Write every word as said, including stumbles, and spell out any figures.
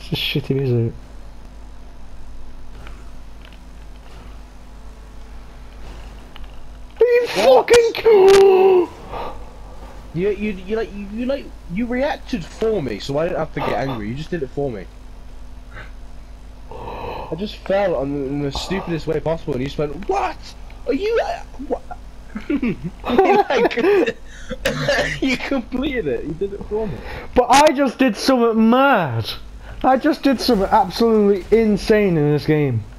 It's just shitty music. Are you fucking You, you, you like, you, you like, you reacted for me, so I didn't have to get angry. You just did it for me. I just fell on the, in the stupidest way possible, and you just went, "What? Are you? Uh, what?" Like, you completed it. You did it for me. But I just did something mad. I just did something absolutely insane in this game.